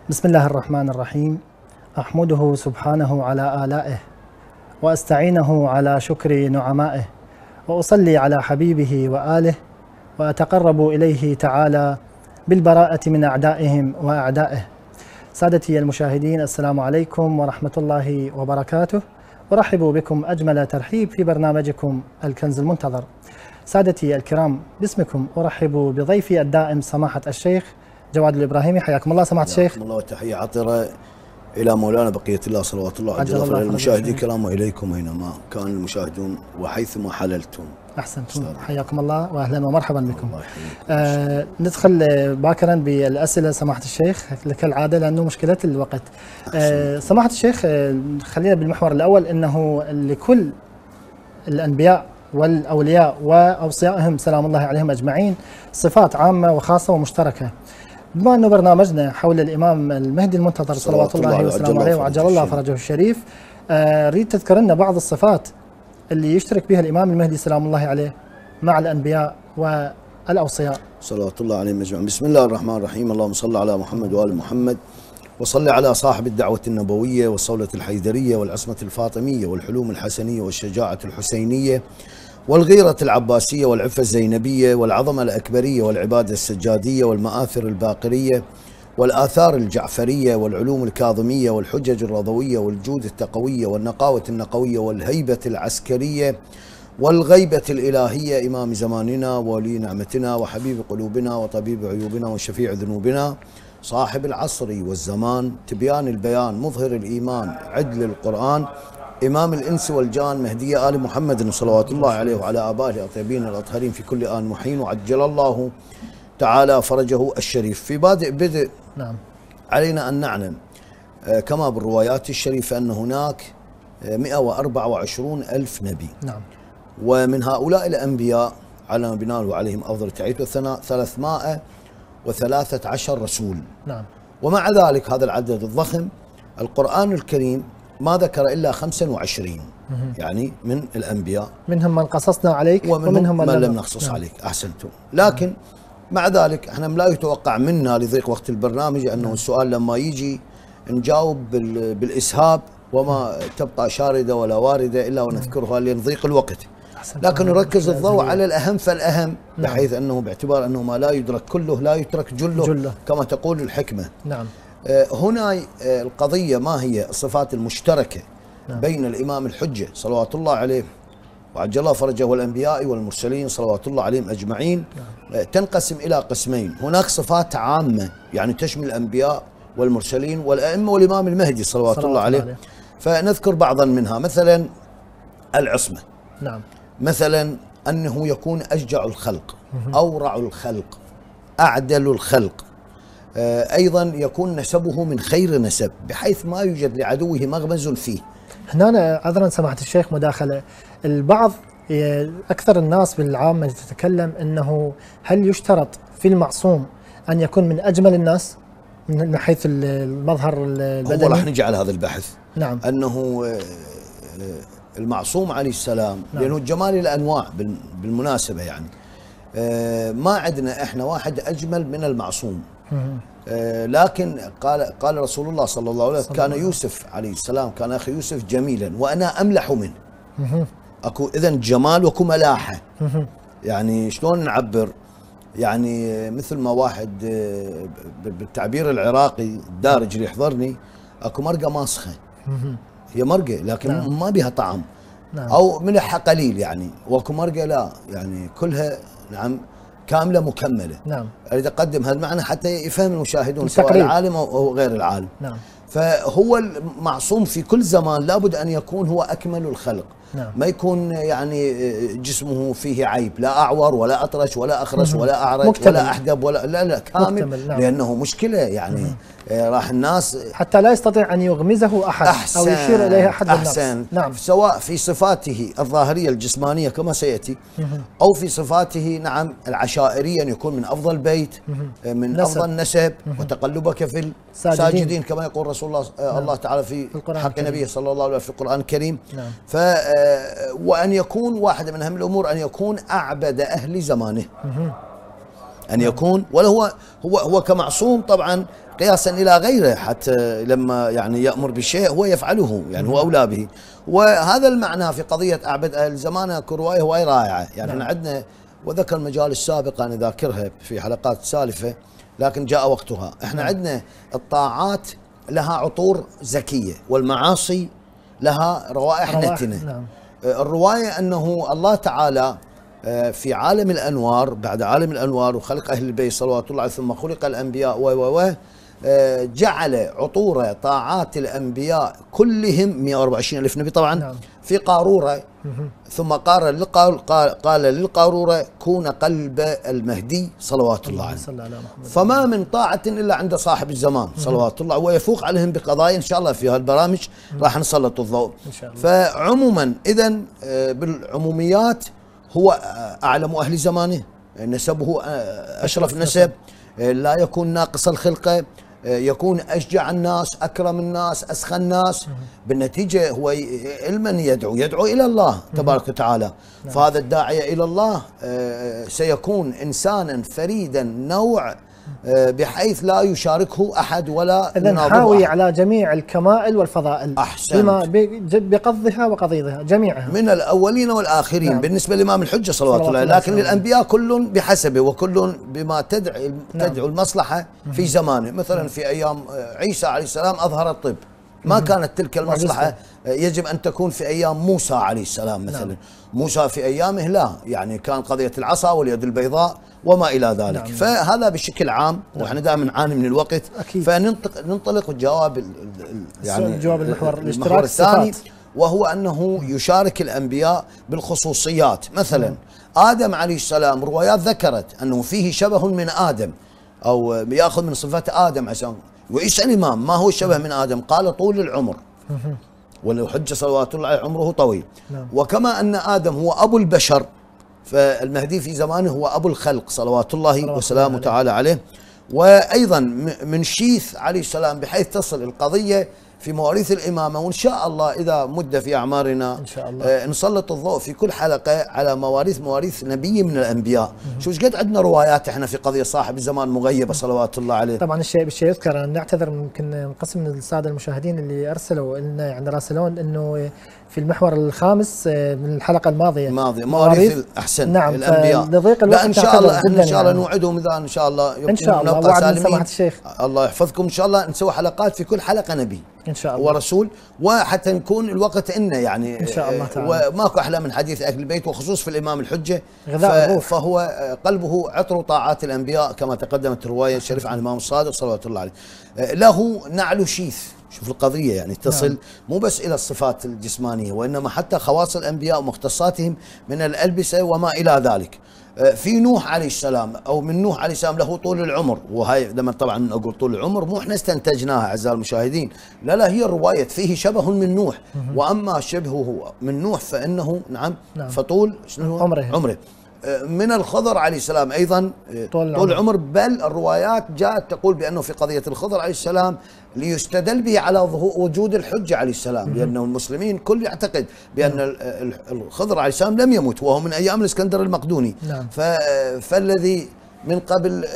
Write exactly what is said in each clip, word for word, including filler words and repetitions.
بسم الله الرحمن الرحيم. أحمده سبحانه على آلائه وأستعينه على شكر نعمائه وأصلي على حبيبه وآله وأتقرب إليه تعالى بالبراءة من أعدائهم وأعدائه. سادتي المشاهدين، السلام عليكم ورحمة الله وبركاته. أرحب بكم أجمل ترحيب في برنامجكم الكنز المنتظر. سادتي الكرام، باسمكم أرحب بضيفي الدائم سماحة الشيخ جواد الإبراهيمي. حياكم الله سماحة الشيخ. حياكم الله وتحية عطرة إلى مولانا بقية الله صلوات الله عجل الله للمشاهدين الكرام وإليكم أينما كان المشاهدون وحيثما حللتم. أحسنتم، حياكم الله وأهلا ومرحبا بكم. آه ندخل باكرا بالأسئلة سماحة الشيخ كالعادة لأنه مشكلة الوقت. آه سماحة الشيخ، آه خلينا بالمحور الأول، أنه لكل الأنبياء والأولياء وأوصيائهم سلام الله عليهم أجمعين صفات عامة وخاصة ومشتركة. بما أنه برنامجنا حول الإمام المهدي المنتظر صلوات الله وسلامه عليه وعجل الله فرجه الشريف، أريد تذكر لنا بعض الصفات اللي يشترك بها الإمام المهدي سلام الله عليه مع الأنبياء والأوصياء صلوات الله عليهم أجمعين. بسم الله الرحمن الرحيم. اللهم صل على محمد وآل محمد، وصل على صاحب الدعوة النبوية والصولة الحيدرية والعصمة الفاطمية والحلوم الحسنية والشجاعة الحسينية والغيرة العباسية والعفة الزينبية والعظمة الأكبرية والعبادة السجادية والمآثر الباقرية والآثار الجعفرية والعلوم الكاظمية والحجج الرضوية والجود التقوية والنقاوة النقوية والهيبة العسكرية والغيبة الإلهية، إمام زماننا وولي نعمتنا وحبيب قلوبنا وطبيب عيوبنا وشفيع ذنوبنا، صاحب العصر والزمان، تبيان البيان، مظهر الإيمان، عدل القرآن، إمام الإنس والجان، مهدي آل محمد صلوات الله عليه وعلى آبائه الطيبين الأطهرين في كل آن محين، وعجل الله تعالى فرجه الشريف. في بادئ بدء نعم علينا أن نعلم كما بالروايات الشريفة أن هناك مئة وأربعة وعشرين ألف نبي، نعم ومن هؤلاء الأنبياء على نبينا وعليهم أفضل التحية والثناء ثلاثمائة وثلاثة عشر رسول. نعم ومع ذلك هذا العدد الضخم القرآن الكريم ما ذكر إلا خمسة وعشرين يعني من الأنبياء، منهم من قصصنا عليك ومنهم ومنهم من, من لم نقصص نعم. عليك. أحسنتم. لكن نعم. مع ذلك احنا لا يتوقع منا لضيق وقت البرنامج أنه نعم. السؤال لما يجي نجاوب بالإسهاب وما تبقى شاردة ولا واردة إلا ونذكرها لنضيق الوقت، لكن نركز الضوء على الأهم فالأهم، بحيث أنه باعتبار أنه ما لا يدرك كله لا يترك جله, جله. كما تقول الحكمة. نعم. هنا القضية ما هي الصفات المشتركة نعم. بين الإمام الحجة صلوات الله عليه وعجل الله فرجه والأنبياء والمرسلين صلوات الله عليهم أجمعين نعم. تنقسم إلى قسمين. هناك صفات عامة يعني تشمل الأنبياء والمرسلين والأئمة والإمام المهدي صلوات, صلوات الله عليه. عليه فنذكر بعضا منها، مثلا العصمة نعم. مثلا أنه يكون أشجع الخلق، أورع الخلق، أعدل الخلق، أيضا يكون نسبه من خير نسب بحيث ما يوجد لعدوه مغمز فيه. هنا عذرا سماحة الشيخ مداخلة، البعض أكثر الناس بالعامة تتكلم أنه هل يشترط في المعصوم أن يكون من أجمل الناس من حيث المظهر البدني؟ هو راح نجي على هذا البحث. نعم. أنه المعصوم عليه السلام نعم. لأنه الجمال الأنواع بالمناسبة، يعني ما عندنا إحنا واحد أجمل من المعصوم. آه لكن قال قال رسول الله صلى الله عليه وسلم كان يوسف عليه السلام كان أخي يوسف جميلا وأنا أملح منه. أكو إذن جمال وكو ملاحة. يعني شلون نعبر؟ يعني مثل ما واحد بالتعبير العراقي الدارج اللي يحضرني، أكو مرقة ماسخة، هي مرقة لكن نعم. ما بها طعم نعم. أو ملحها قليل يعني، وأكو مرقة لا يعني كلها نعم كاملة مكملة. نعم. أريد أقدم هذا المعنى حتى يفهم المشاهدون سواء العالم أو غير العالم. نعم. فهو المعصوم في كل زمان لابد أن يكون هو أكمل الخلق. نعم. ما يكون يعني جسمه فيه عيب، لا أعور ولا أطرش ولا أخرس ولا أعرج مكتمل. ولا أحدب ولا لا لا كامل مكتمل. نعم. لأنه مشكلة يعني راح الناس حتى لا يستطيع أن يغمزه أحد أحسن أو يشير إليه أحد أحسن الناس. نعم. سواء في صفاته الظاهرية الجسمانية كما سيأتي أو في صفاته نعم العشائرية، أن يكون من أفضل بيت من نسب. أفضل نسب وتقلبك في الساجدين كما يقول رسول الله نعم. الله تعالى في حق نبيه صلى الله عليه وسلم في القرآن الكريم. نعم. ف وأن يكون واحدة من أهم الأمور أن يكون أعبد أهل زمانه. أن يكون، ولا هو هو هو كمعصوم طبعا قياسا إلى غيره، حتى لما يعني يأمر بشيء هو يفعله، يعني هو أولى به. وهذا المعنى في قضية أعبد أهل زمانه كرواية هواي رائعة. يعني احنا عندنا، وذكر المجالس السابقة أنا ذاكرها في حلقات سالفة لكن جاء وقتها، احنا عندنا الطاعات لها عطور زكية والمعاصي لها روائح نتنة. نعم. الرواية أنه الله تعالى في عالم الأنوار، بعد عالم الأنوار وخلق أهل البيت صلوات الله عليه ثم خلق الأنبياء و و جعل عطور طاعات الأنبياء كلهم مئة وأربعة وعشرين ألف نبي طبعا نعم. في قارورة، ثم قال قال للقارورة كون قلب المهدي صلوات الله عليه. فما من طاعة إلا عند صاحب الزمان صلوات الله، ويفوق عليهم بقضايا إن شاء الله في هالبرامج راح نسلط الضوء. فعموما إذن بالعموميات هو أعلم أهل زمانه، نسبه أشرف نسب، لا يكون ناقص الخلقة، يكون أشجع الناس، أكرم الناس، أسخى الناس. بالنتيجة هو لمن يدعو؟ يدعو إلى الله تبارك وتعالى. فهذا الداعية إلى الله سيكون إنسانا فريدا نوع بحيث لا يشاركه أحد ولا إذن حاوي على جميع الكمائل والفضائل. أحسنت. بقضها وقضيضها جميعها من الأولين والآخرين. نعم. بالنسبة للإمام الحجة صلوات الله عليه، لكن للأنبياء كل بحسبه وكل بما تدعو نعم. تدعو المصلحة في زمانه. مثلا في أيام عيسى عليه السلام أظهر الطب، ما كانت تلك المصلحة يجب أن تكون في أيام موسى عليه السلام مثلا. نعم. موسى في أيامه لا، يعني كان قضية العصا واليد البيضاء وما إلى ذلك. نعم. فهذا بشكل عام. نعم. وإحنا دائما نعاني من الوقت. أكيد. فننطق ننطلق الجواب يعني جواب المحور الاشتراك الثاني، وهو أنه يشارك الأنبياء بالخصوصيات. مثلا نعم. آدم عليه السلام روايات ذكرت أنه فيه شبه من آدم، أو يأخذ من صفات آدم عشان. ويسأل الإمام ما هو الشبه من آدم؟ قال طول العمر، والحجة صلوات الله عليه عمره طويل. نعم. وكما أن آدم هو أبو البشر، فالمهدي في زمانه هو أبو الخلق صلوات الله وسلامه تعالى عليه. وأيضا من شيث عليه السلام بحيث تصل القضية في مواريث الإمامة. وإن شاء الله إذا مد في أعمارنا إن شاء الله آه نسلط الضوء في كل حلقة على مواريث مواريث نبي من الأنبياء. شو قد عندنا روايات إحنا في قضية صاحب الزمان مغيبة صلوات الله عليه. طبعا الشيء بالشيء يذكر، نعتذر ممكن قسم من السادة المشاهدين اللي أرسلوا لنا يعني راسلون إنه في المحور الخامس من الحلقة الماضية الماضية مواريث أحسن نعم الأنبياء. لا إن شاء الله إن شاء الله نوعدهم إذا إن شاء الله إن شاء الله وعد سماحة الشيخ الله يحفظكم. إن شاء الله نسوي حلقات في كل حلقة نبي إن شاء الله ورسول، وحتى نكون الوقت إنه يعني إن شاء الله تعالى. وماكو أحلى من حديث أهل البيت، وخصوص في الإمام الحجة غذاء ف... فهو قلبه عطر طاعات الأنبياء كما تقدمت الرواية الشريفة عن الإمام الصادق صلوات الله عليه. له نعل شيث. شوف القضية يعني تصل نعم. مو بس إلى الصفات الجسمانية، وإنما حتى خواص الأنبياء ومختصاتهم من الألبسة وما إلى ذلك. في نوح عليه السلام، أو من نوح عليه السلام له طول العمر. وهي لما طبعا أقول طول العمر مو إحنا استنتجناها أعزائي المشاهدين، لا لا هي الرواية فيه شبه من نوح. وأما شبهه من نوح فإنه نعم, نعم. فطول عمره, عمره. من الخضر عليه السلام أيضا طول, طول العمر. بل الروايات جاءت تقول بأنه في قضية الخضر عليه السلام ليستدل به على وجود الحجة عليه السلام، لأنه المسلمين كل يعتقد بأن الخضر عليه السلام لم يمت وهو من أيام الإسكندر المقدوني. نعم. فالذي من قبل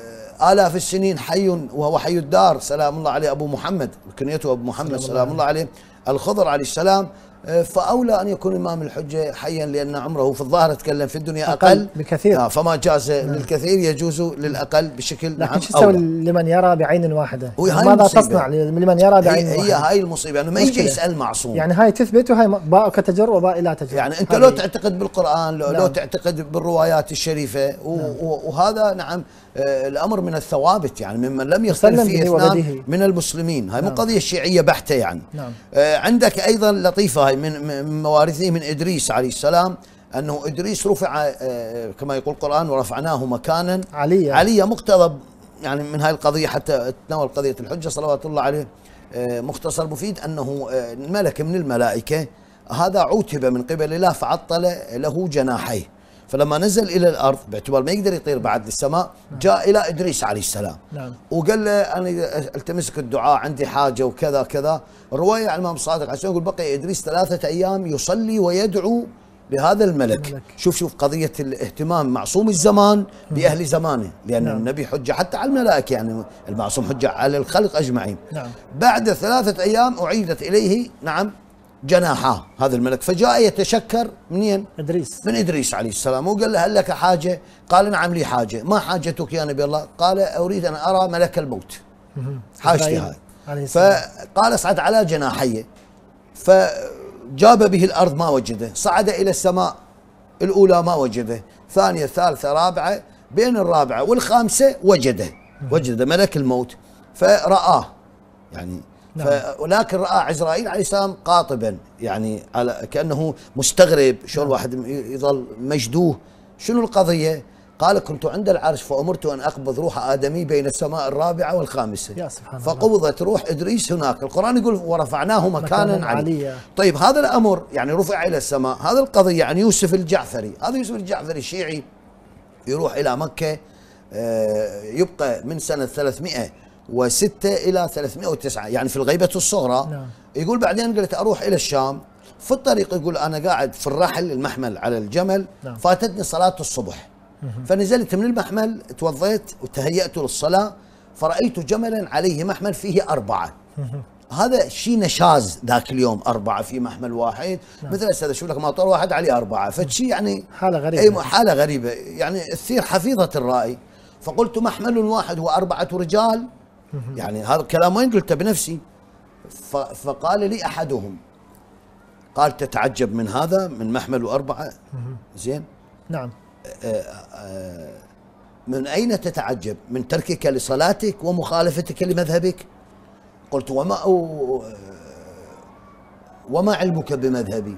آلاف السنين حي وهو حي الدار سلام الله عليه أبو محمد، كنيته أبو محمد سلام, سلام الله عليه الخضر عليه السلام، فأولى أن يكون الإمام الحجة حيا، لأن عمره في الظاهر تكلم في الدنيا أقل, أقل بكثير. فما جاز نعم. للكثير يجوز للأقل بشكل لكن نعم شو تسوي لمن يرى بعين واحدة؟ ماذا تصنع لمن يرى بعين هي, واحدة؟ هي هاي المصيبة يعني ما يجي يسأل معصوم. يعني هاي تثبت وهي باء كتجر وباء لا تجر. يعني أنت لو تعتقد بالقرآن لو, نعم. لو تعتقد بالروايات الشريفة نعم. وهذا نعم الأمر من الثوابت، يعني ممن لم يختلف فيه اثنان من المسلمين. هاي مو نعم. قضية شيعية بحتة يعني. نعم. عندك أيضا لطيفة هاي من موارثه من إدريس عليه السلام، أنه إدريس رفع كما يقول القرآن ورفعناه مكانا عليا عليا. مقتضب يعني من هاي القضية حتى تناول قضية الحجة صلوات الله عليه مختصر مفيد أنه ملك من الملائكة هذا عوتب من قبل الله فعطل له جناحيه، فلما نزل إلى الأرض باعتبار ما يقدر يطير بعد للسماء جاء إلى إدريس عليه السلام نعم. وقال له أنا التمسك الدعاء عندي حاجة وكذا كذا. الرواية عن الإمام الصادق عشان يقول بقي إدريس ثلاثة أيام يصلي ويدعو بهذا الملك. الملك. شوف شوف قضية الاهتمام معصوم الزمان بأهل زمانه، لأن نعم. النبي حجة حتى على الملائكة، يعني المعصوم حجة على الخلق أجمعين. نعم. بعد ثلاثة أيام أعيدت إليه نعم جناحاه هذا الملك، فجاء يتشكر منين؟ إدريس. من إدريس عليه السلام، وقال له هل لك حاجة؟ قال نعم لي حاجة. ما حاجتك يا نبي الله؟ قال أريد أن أرى ملك الموت، حاجتي هاي. فقال اصعد على جناحيه، فجاب به الأرض ما وجده، صعد إلى السماء الأولى ما وجده، ثانية ثالثة رابعة، بين الرابعة والخامسة وجده، وجد ملك الموت فرآه يعني. نعم. ولكن رأى عزرائيل عليه السلام قاطبا، يعني على كأنه مستغرب، شلون واحد يظل مجدوه، شنو القضية؟ قال كنت عند العرش فأمرت أن أقبض روح آدمي بين السماء الرابعة والخامسة، يا سبحان الله. فقبضت روح إدريس هناك. القرآن يقول ورفعناه مكانا, مكانا عليا. طيب هذا الأمر يعني رفع إلى السماء، هذا القضية عن يوسف الجعفري. هذا يوسف الجعفري الشيعي يروح إلى مكة، يبقى من سنة ثلاثمئة وستة إلى ثلاثمئة وتسعة، يعني في الغيبة الصغرى. نعم. يقول بعدين قلت أروح إلى الشام، في الطريق يقول أنا قاعد في الرحل المحمل على الجمل. نعم. فاتتني صلاة الصبح، فنزلت من المحمل، توضيت وتهيأت للصلاة، فرأيت جملا عليه محمل فيه أربعة. هذا شيء نشاز ذاك اليوم، أربعة في محمل واحد. نعم. مثل هسه أشوف لك موتور واحد عليه أربعة، فشيء يعني حالة غريبة. أي حالة غريبة يعني تثير حفيظة الرأي. فقلت محمل واحد وأربعة رجال، يعني هذا الكلام وين قلته بنفسي؟ فقال لي أحدهم، قال تتعجب من هذا، من محمل وأربعة؟ زين. نعم. من أين تتعجب؟ من تركك لصلاتك ومخالفتك لمذهبك؟ قلت وما أو وما علمك بمذهبي؟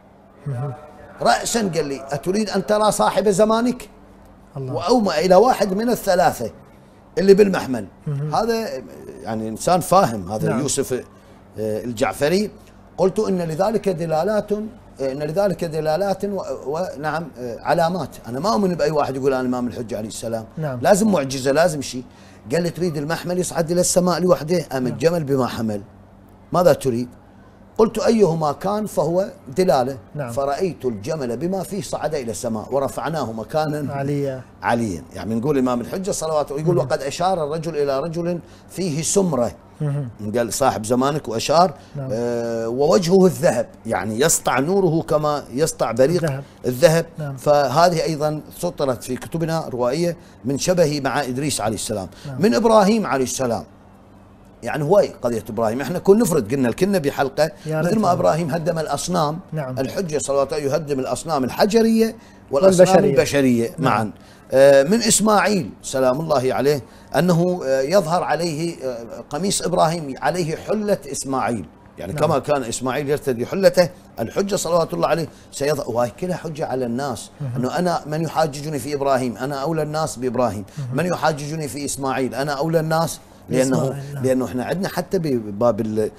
رأسا قال لي أتريد أن ترى صاحب زمانك؟ الله. وأومأ إلى واحد من الثلاثة اللي بالمحمل. هذا يعني إنسان فاهم هذا. نعم. يوسف الجعفري. قلت إن لذلك دلالات، إن لذلك دلالات ونعم علامات. أنا ما أؤمن بأي واحد يقول أنا الإمام الحجة عليه السلام. نعم. لازم معجزة، لازم شيء. قال لي تريد المحمل يصعد إلى السماء لوحده أم نعم. الجمل بما حمل؟ ماذا تريد؟ قلت أيهما كان فهو دلالة. نعم. فرأيت الجمل بما فيه صعد إلى السماء ورفعناه مكانا عليا عليا. يعني نقول الإمام الحجة صلوات، يقول وقد أشار الرجل إلى رجل فيه سمرة، قال صاحب زمانك وأشار. نعم. آه ووجهه الذهب، يعني يسطع نوره كما يسطع بريق الذهب, الذهب. نعم. فهذه أيضا سطرت في كتبنا روائية من شبهه مع إدريس عليه السلام. نعم. من إبراهيم عليه السلام، يعني هو قضية إبراهيم احنا كنا نفرد، قلنا الكنا بحلقة، مثل ما إبراهيم هدم الأصنام. نعم. الحجة صلوات الله يهدم الأصنام الحجرية والأصنام والبشرية. البشرية نعم. معا. آه من إسماعيل سلام الله عليه أنه آه يظهر عليه آه قميص إبراهيم عليه حلة إسماعيل، يعني نعم. كما كان إسماعيل يرتدي حلته، الحجة صلوات الله عليه سيظهر. وهي كلها حجة على الناس. أنه أنا من يحاججني في إبراهيم أنا أولى الناس بإبراهيم، من يحاججني في إسماعيل أنا أولى الناس، لأنه نعم. لأنه احنا عندنا حتى بباب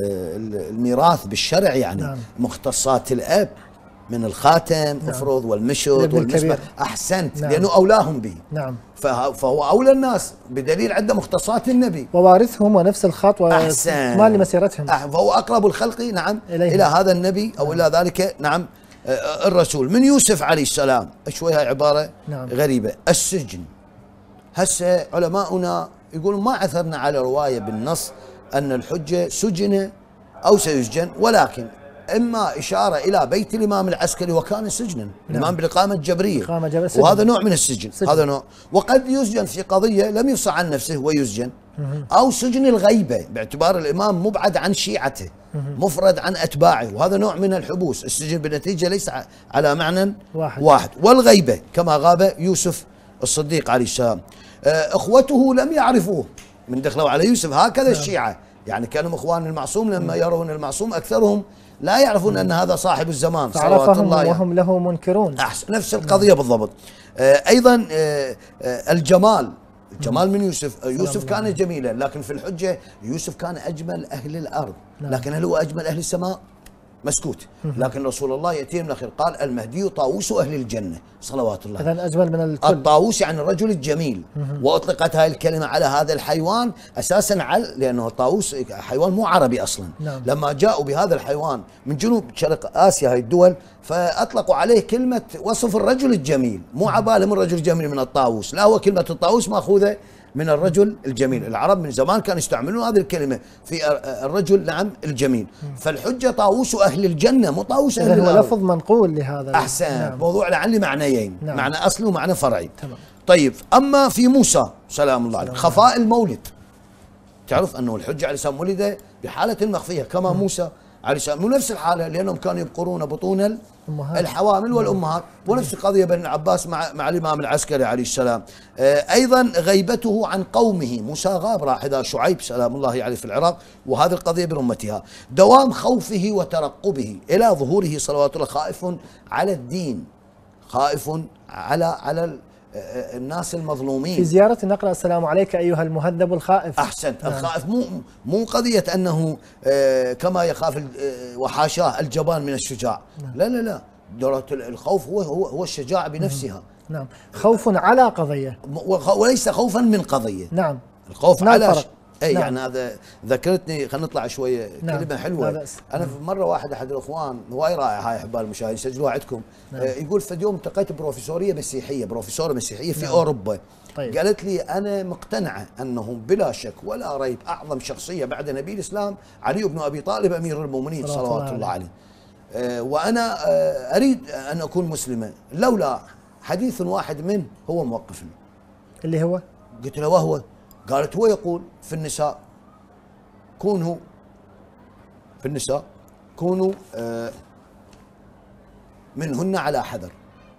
الميراث بالشرع يعني نعم. مختصات الأب من الخاتم نعم. افرض والمشط والمسبح. أحسنت. نعم. لأنه أولاهم به. نعم. فهو أولى الناس بدليل عنده مختصات النبي ووارثهم ونفس الخطوة ما لمسيرتهم. فهو أقرب الخلق نعم إليه. إلى هذا النبي أو نعم. إلى ذلك نعم الرسول. من يوسف عليه السلام شوي هاي عبارة نعم. غريبة. السجن. هسه علماؤنا يقولون ما عثرنا على رواية بالنص أن الحجة سجن أو سيسجن، ولكن إما إشارة إلى بيت الإمام العسكري وكان سجنا. نعم. الإمام بالإقامة الجبرية، وهذا نوع من السجن. سجن. هذا نوع. وقد يسجن في قضية لم يفصح عن نفسه ويسجن، أو سجن الغيبة باعتبار الإمام مبعد عن شيعته مفرد عن أتباعه، وهذا نوع من الحبوس. السجن بالنتيجة ليس على معنى واحد, واحد. والغيبة كما غاب يوسف الصديق عليه السلام. اخوته لم يعرفوه من دخلوا على يوسف، هكذا نعم. الشيعة يعني كانوا اخوان المعصوم لما يرون المعصوم اكثرهم لا يعرفون ان هذا صاحب الزمان صلوات الله وهم يعني. له منكرون. أحسن. نفس القضية نعم. بالضبط. ايضا الجمال، الجمال من يوسف. يوسف كان جميلا، لكن في الحجة يوسف كان اجمل اهل الارض. نعم. لكن هل هو اجمل اهل السماء؟ مسكوت. لكن رسول الله يأتي من الأخير قال المهدي طاووس أهل الجنة صلوات الله. إذن أجمل من الكل. الطاووس يعني الرجل الجميل. وأطلقت هذه الكلمة على هذا الحيوان أساسا على لأنه الطاووس حيوان مو عربي أصلا. نعم. لما جاءوا بهذا الحيوان من جنوب شرق آسيا هاي الدول فأطلقوا عليه كلمة وصف الرجل الجميل، مو عبالهم الرجل الجميل من الطاووس، لا هو كلمة الطاووس مأخوذة من الرجل الجميل. العرب من زمان كانوا يستعملون هذه الكلمة في الرجل نعم الجميل. فالحجة طاووس أهل الجنة مو طاووس أهل الأرض. هو لفظ منقول لهذا. أحسن. نعم. موضوع لعل معنيين. نعم. معنى أصلي ومعنى فرعي. تمام. طيب أما في موسى سلام الله عليه خفاء المولد، تعرف أنه الحجة عليه السلام ولد بحالة مخفية كما موسى عليه السلام، مو نفس الحالة لأنهم كانوا يبقرون بطون الحوامل والأمهات، ونفس القضية بين العباس مع مع الإمام العسكري عليه السلام. أيضا غيبته عن قومه، موسى غاب راح إلى شعيب سلام الله عليه في العراق، وهذه القضية برمتها. دوام خوفه وترقبه إلى ظهوره صلوات الله، خائف على الدين، خائف على على الناس المظلومين. في زيارة نقرأ السلام عليك أيها المهذب الخائف. أحسنت. نعم. الخائف مو مو قضية أنه آه كما يخاف آه وحاشاه الجبان من الشجاع. نعم. لا لا لا، درجة الخوف هو هو هو الشجاعة بنفسها. نعم. خوف على قضية وليس خوفا من قضية. نعم. الخوف نعم على فرق. اي نعم. يعني هذا ذكرتني. خلينا نطلع شويه. نعم. كلمه حلوه. انا نعم. في مره واحد احد الاخوان هواي رائع، هاي احبال المشاهدين سجلوها عندكم. نعم. آه يقول في يوم التقيت بروفيسوريه مسيحيه، بروفيسوره مسيحيه في نعم. اوروبا. طيب. قالت لي انا مقتنعه انهم بلا شك ولا ريب اعظم شخصيه بعد نبي الاسلام علي بن ابي طالب امير المؤمنين صلوات الله عليه. آه وانا آه اريد ان اكون مسلمه لولا حديث واحد منه هو موقفني. اللي هو؟ قلت له وهو؟ قالت هو يقول في النساء كونوا في النساء كونوا آه منهن على حذر.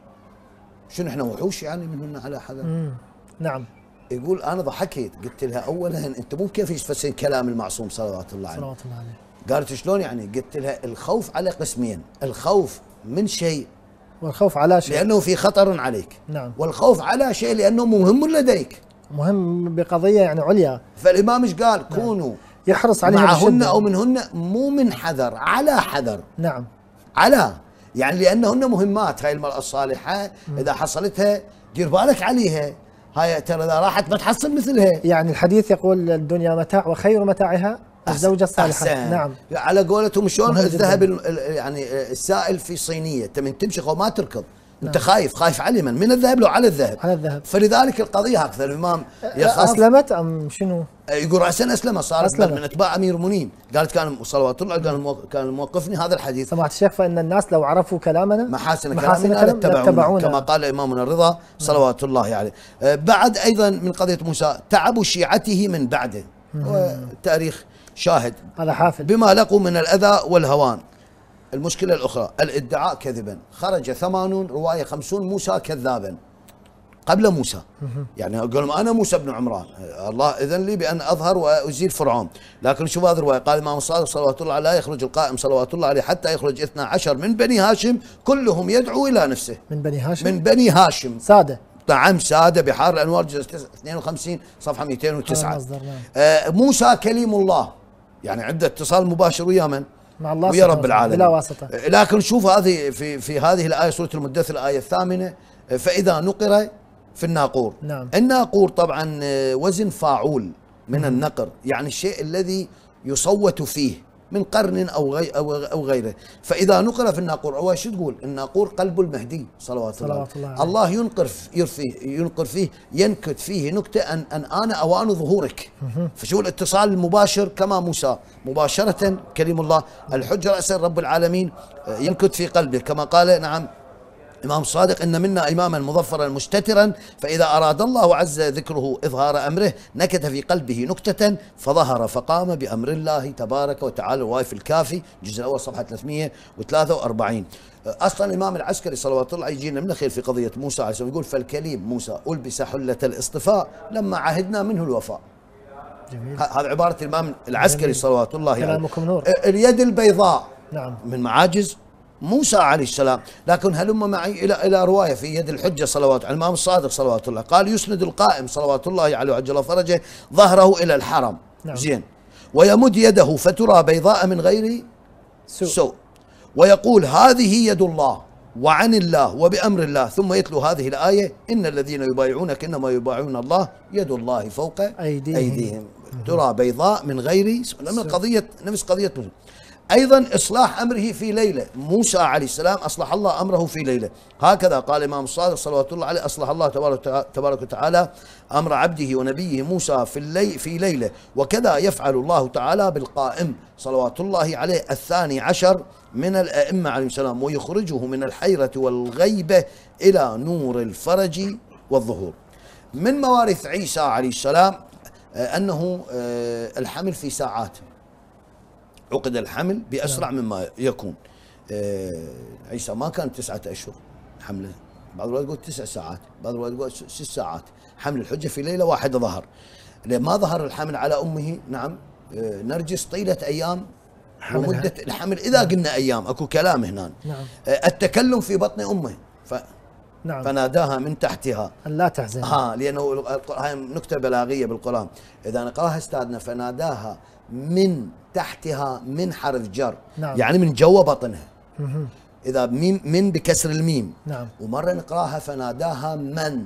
شنو احنا وحوش يعني منهن على حذر؟ مم. نعم. يقول انا ضحكت قلت لها اولا انت مو كيف يفسر كلام المعصوم صلوات الله عليه. صلوات الله عليه. قالت شلون يعني؟ قلت لها الخوف على قسمين، الخوف من شيء والخوف على شيء لانه في خطر عليك. نعم. والخوف على شيء لانه مهم لديك، مهم بقضية يعني عليا. فالإمام ايش قال؟ نعم. كونوا يحرص عليها معهن بشدة. أو منهن، مو من حذر، على حذر. نعم. على يعني لأنهن مهمات. هاي المرأة الصالحة م. إذا حصلتها دير بالك عليها، هاي ترى إذا راحت ما تحصل مثلها. يعني الحديث يقول الدنيا متاع وخير متاعها الزوجة الصالحة. أحسن. نعم. على قولتهم شلون الذهب يعني السائل في صينية، أنت من تمشي وما تركض. نعم. انت خايف خايف على من؟ من الذهب لو على الذهب؟ على الذهب. فلذلك القضيه هكذا الامام يخاف. اسلمت ام شنو؟ يقول راسا اسلمت، صارت أسلمت. من اتباع امير المؤمنين. قالت كان صلوات الله كان كان موقفني هذا الحديث. سمعت الشيخ فان الناس لو عرفوا كلامنا محاسن كلامنا لاتبعونا كما قال امامنا الرضا صلوات الله عليه. يعني. بعد ايضا من قضيه موسى تعب شيعته من بعده، والتاريخ شاهد هذا حافل بما لقوا من الاذى والهوان. المشكلة الأخرى الادعاء كذبا، خرج ثمانون رواية خمسون موسى كذابا قبل موسى. يعني يقول أنا موسى بن عمران، الله إذن لي بأن أظهر وأزيل فرعون. لكن شوف هذه الرواية، قال الإمام الصادق صلوات الله عليه لا يخرج القائم صلوات الله عليه حتى يخرج اثنا عشر من بني هاشم كلهم يدعو إلى نفسه. من بني هاشم؟ من بني هاشم سادة. نعم سادة بحار الأنوار جزء اثنين وخمسين صفحة مئتين وتسعة. آه موسى كليم الله، يعني عنده اتصال مباشر ويا من؟ مع الله ويا رب العالمين بلا واسطة. لكن شوف هذه في في هذه الآية سورة المدثر الآية الثامنة، فإذا نقر في الناقور. نعم. الناقور طبعا وزن فاعول من النقر، يعني الشيء الذي يصوت فيه من قرن أو غي أو أو غيره. فإذا نقر في الناقور، هو شو تقول؟ الناقور قلب المهدي صلوات الله. الله, الله ينقر يرفيه ينقر فيه ينكت فيه نكتة أن أن آن أوان ظهورك. فشو الاتصال المباشر كما موسى مباشرة كلم الله، الحجة رأس رب العالمين ينكت في قلبه كما قال نعم إمام صادق إن منا إماما مظفرا مستترا فإذا أراد الله عز ذكره إظهار أمره نكت في قلبه نكتة فظهر فقام بأمر الله تبارك وتعالى. رواية في الكافي الجزء الأول صفحة ثلاثمئة وثلاثة وأربعين. أصلا الإمام العسكري صلوات الله يجينا من الخير في قضية موسى عليه السلام، يقول فالكليم موسى ألبس حلة الاصطفاء لما عهدنا منه الوفاء. جميل. هذا عبارة الإمام العسكري صلوات الله عليه. كلامكم نور. اليد البيضاء نعم. من معاجز موسى عليه السلام. لكن هلم معي الى الى روايه في يد الحجه صلوات على الامام الصادق صلوات الله، قال يسند القائم صلوات الله عليه وعجل فرجه ظهره الى الحرم. نعم. زين، ويمد يده فترى بيضاء من غير سوء, سوء. ويقول هذه يد الله وعن الله وبأمر الله، ثم يتلو هذه الآية إن الذين يبايعونك إنما يبايعون الله يد الله فوق أيديهم, أيديهم. ترى بيضاء من غير من قضية نفس قضية موسى. أيضا إصلاح أمره في ليلة، موسى عليه السلام أصلح الله أمره في ليلة، هكذا قال الإمام الصادق صلوات الله عليه أصلح الله تبارك وتعالى أمر عبده ونبيه موسى في الليل في ليلة، وكذا يفعل الله تعالى بالقائم صلوات الله عليه الثاني عشر من الأئمة عليهم السلام، ويخرجه من الحيرة والغيبة إلى نور الفرج والظهور. من موارث عيسى عليه السلام أنه الحمل في ساعات، عقد الحمل بأسرع مما يكون. عيسى ما كان تسعة أشهر حمله، بعض الوقت يقول تسع ساعات، بعض الوقت يقول ست ساعات، حمل الحجة في ليلة واحدة ظهر. لما ظهر الحمل على أمه نعم نرجس طيلة أيام ومدة الحمل، إذا قلنا أيام أكو كلام هنا. نعم. التكلم في بطن أمه ف نعم. فناداها من تحتها أن لا تحزن. ها لأنه هاي نكتة بلاغية بالقرآن، إذا نقراها استاذنا فناداها من تحتها من حرف جر. نعم. يعني من جوا بطنها. مه. إذا ميم من بكسر الميم. نعم. ومرة نقراها فناداها من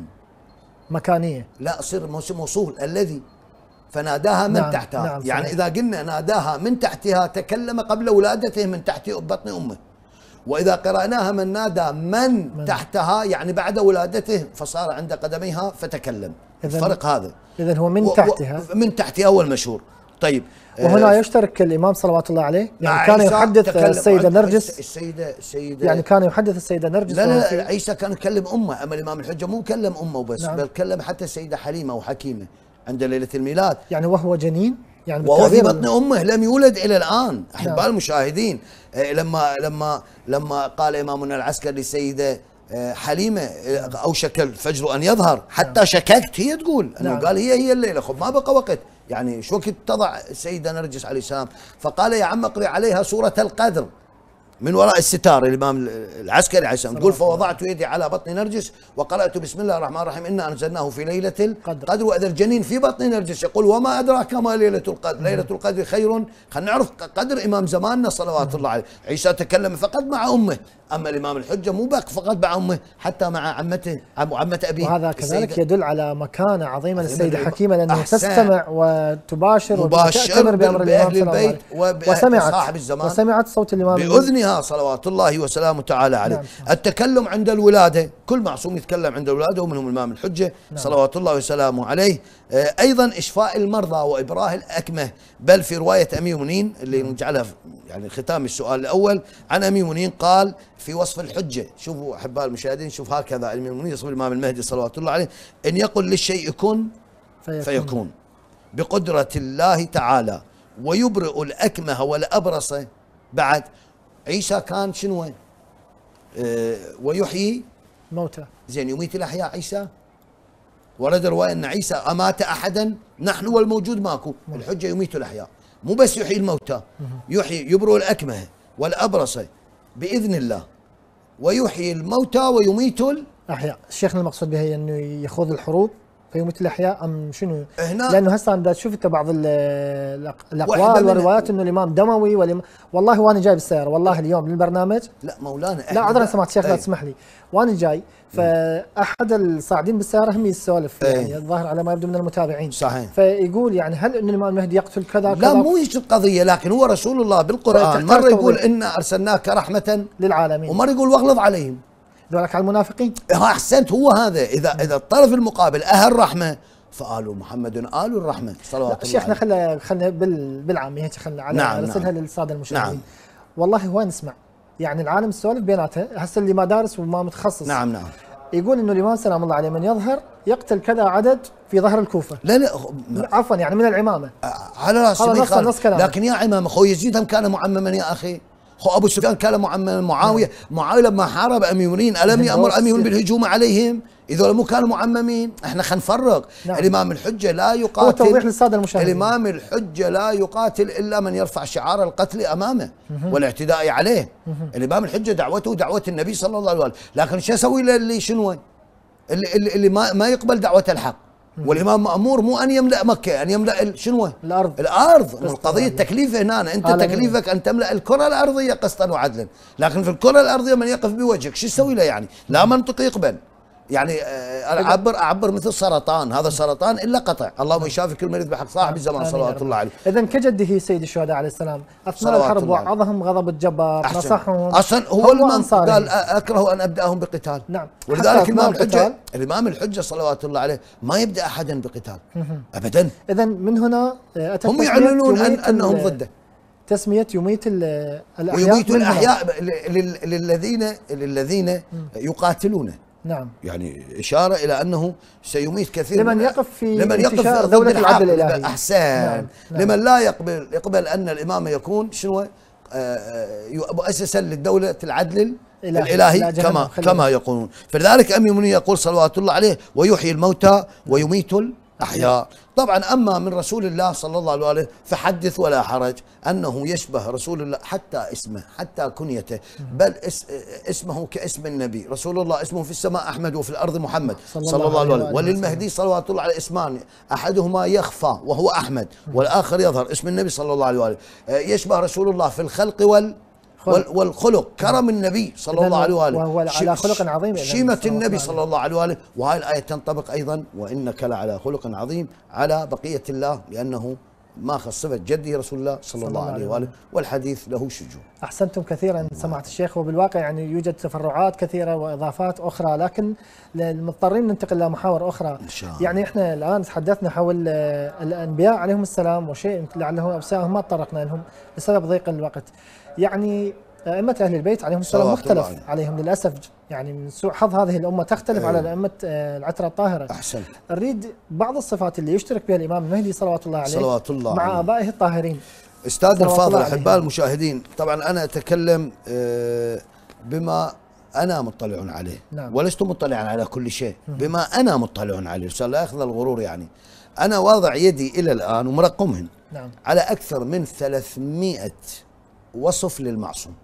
مكانية، لا صير موصول الذي، فناداها من نعم. تحتها. نعم. يعني صحيح. إذا قلنا ناداها من تحتها تكلم قبل ولادته من تحت بطن أمه، وإذا قرأناها من نادى من, من تحتها يعني بعد ولادته فصار عند قدميها فتكلم. الفرق هذا. إذن هو من تحتها، من تحتها هو المشهور. طيب وهنا آه يشترك الإمام صلوات الله عليه، يعني كان يحدث السيدة نرجس، السيدة السيدة يعني كان يحدث السيدة نرجس. لا لا, لا عيسى كان يكلم أمه، أما الإمام الحجة مو كلم أمه وبس. نعم. بل كلم حتى السيدة حليمة وحكيمة عند ليلة الميلاد، يعني وهو جنين، يعني وهو في بطن أمه لم يولد إلى الآن. أحباء نعم. المشاهدين، لما لما لما قال إمامنا العسكري للسيدة حليمة أوشك الفجر أن يظهر حتى نعم. شككت، هي تقول أنه نعم. قال هي هي الليلة، خب ما بقى وقت، يعني شو وقت تضع السيدة نرجس عليه السلام، فقال يا عم اقري عليها سورة القدر من وراء الستار. الإمام العسكري عليه السلام يقول فوضعت يدي على بطن نرجس وقرأت بسم الله الرحمن الرحيم إنا أنزلناه في ليلة القدر وإذا الجنين في بطن نرجس يقول وما أدراك ما ليلة القدر، ليلة القدر خير. خلينا نعرف قدر إمام زماننا صلوات الله عليه. عيسى تكلم فقط مع أمه، أما الإمام الحجة مو بس فقط مع أمه، حتى مع عمته وعمة أبيه. وهذا كذلك يدل على مكانة عظيمة للسيدة حكيمة، لأنها تستمع وتباشر وتأتمر بأمر الإمام صلى الله عليه وسمعت صاحب الزمان وسمعت صوت الإمام بأذنها صلوات الله وسلامه تعالى عليه. نعم. التكلم عند الولادة، كل معصوم يتكلم عند الولادة ومنهم الإمام الحجة. نعم. صلوات الله وسلامه عليه. أيضا إشفاء المرضى وإبراه الأكمه، بل في رواية أمير المؤمنين اللي نجعلها يعني ختام السؤال الأول عن أمير المؤمنين قال في وصف الحجة، شوفوا أحباء المشاهدين، شوف هكذا أمير المؤمنين يصف الإمام المهدي صلوات الله عليه إن يقول للشيء كن فيكون, فيكون بقدرة الله تعالى، ويبرئ الأكمه والأبرص. بعد عيسى كان شنو؟ اه ويحيي موتى. زين يميت الأحياء عيسى؟ ورد رواية أن عيسى أمات أحدا نحن والموجود ماكو. الحجة يميت الأحياء، مو بس يحيي الموتى، يحيي يبرئ الأكمه والأبرص بإذن الله، ويحيي الموتى ويميت الأحياء. الشيخنا المقصود بها أنه يخوض الحروب فيميت الأحياء أم شنو؟ هنا لأنه هسه أنا شفت انت بعض الأقوال والروايات أنه الإمام دموي والإمام، والله وأنا جاي بالسيارة والله اليوم للبرنامج لا مولانا لا عذرا سمعت الشيخ لا تسمح لي، وأنا جاي فأحد الصاعدين بالسيارة هم يسولف يعني الظاهر على ما يبدو من المتابعين. صحيح. فيقول يعني هل أن الإمام المهدي يقتل كذا كذا؟ لا مو هيك القضية، لكن هو رسول الله بالقرآن مرة يقول إنا أرسلناك رحمة للعالمين، ومرة يقول واغلظ عليهم. ذلك على المنافقين. ها أحسنت، هو هذا. إذا إذا الطرف المقابل أهل رحمة فآل محمد آل الرحمة صلوات الله. شيخنا خلينا خلينا بالعامي هيك خلينا على نعم رسلها نعم. للسادة المشاهدين. نعم. والله وين نسمع يعني العالم السوالف بيناتها هسه اللي ما دارس وما متخصص. نعم نعم. يقول انه الامام سلام الله عليه من يظهر يقتل كذا عدد في ظهر الكوفه. لا لا عفوا يعني من العمامه. على راسي نص نص كلامه. لكن يا عمام اخو يزيد هم كان معمما يا اخي. خو ابو سفيان كان معمما. معاويه معاويه لما حارب امير المؤمنين الم يامر امير بالهجوم عليهم؟ اذا مو كانوا معممين. احنا خلينا نفرق. نعم. الامام الحجه لا يقاتل. هو توضيح للساده المشاهدين. الامام الحجه لا يقاتل الا من يرفع شعار القتل امامه والاعتداء عليه. الامام الحجه دعوته دعوه النبي صلى الله عليه وسلم، لكن شو اسوي اللي شنو؟ اللي اللي ما ما يقبل دعوه الحق والامام مامور مو ان يملا مكه، ان يملا شنو؟ الارض. الارض. القضيه التكليف هنا، انت تكليفك ان تملا الكره الارضيه قسطا وعدلا، لكن في الكره الارضيه من يقف بوجهك شو تسوي له يعني؟ لا منطق يقبل. يعني اعبر اعبر مثل سرطان، هذا سرطان الا قطع، اللهم يشافي كل مريض بحق صاحب الزمان صلوات الله عليه. اذا كجده سيد الشهداء عليه السلام اثناء الحرب وعظهم غضب الجبار، نصحهم اصلا هو الامام قال اكره ان ابداهم بقتال. نعم. ولذلك الامام الحجه الامام الحجه صلوات الله عليه ما يبدا احدا بقتال ابدا. اذا من هنا اتت هم يعلنون أن انهم ضده، تسميه يميت الاحياء، ويميت الاحياء للذين للذين يقاتلون. نعم. يعني إشارة إلى أنه سيميت كثير لمن يقف في لمن يقف دولة العدل الإلهي. أحسن. نعم. نعم. لمن لا يقبل يقبل أن الإمام يكون شنو مؤسسا للدولة العدل الإلهي, الإلهي كما كما يقولون. فلذلك أمير المؤمنين يقول صلوات الله عليه ويحيي الموتى ويميت الأحياء. طبعا أما من رسول الله صلى الله عليه وسلم فحدث ولا حرج أنه يشبه رسول الله، حتى اسمه حتى كنيته، بل اسمه كاسم النبي. رسول الله اسمه في السماء أحمد وفي الأرض محمد صلى الله عليه وسلم. وللمهدي صلوات الله عليه اسمان، أحدهما يخفى وهو أحمد والآخر يظهر، اسم النبي صلى الله عليه وسلم. يشبه رسول الله في الخلق وال والخلق، كرم النبي صلى الله عليه وآله، وهو على خلق عظيم، شيمة النبي صلى الله عليه وآله. وهذه الآية تنطبق أيضا وإنك لعلى خلق عظيم على بقية الله، لأنه ما خصفت جده رسول الله صلى الله عليه وآله، والحديث له شجون. أحسنتم كثيرا سماحة الشيخ. وبالواقع يعني يوجد تفرعات كثيرة وإضافات أخرى، لكن مضطرين ننتقل إلى محاور أخرى. إن شاء الله. يعني إحنا الآن تحدثنا حول الأنبياء عليهم السلام وشيء لعله أبساهم ما تطرقنا لهم بسبب ضيق الوقت. يعني أئمة أهل البيت عليهم السلام مختلف عليهم للأسف، يعني من سوء حظ هذه الأمة تختلف أيه. على أئمة العترة الطاهرة. أحسنت. نريد بعض الصفات اللي يشترك بها الإمام المهدي صلوات الله عليه صلوات الله مع آبائه الطاهرين. أستاذنا الفاضل أحباء المشاهدين، طبعا أنا أتكلم بما أنا مطلع عليه. نعم. ولست مطلعا على كل شيء، بما أنا مطلع عليه، عشان لا يأخذ الغرور. يعني أنا واضع يدي إلى الآن ومرقمهن. نعم. على أكثر من ثلاثمئة وصف للمعصوم.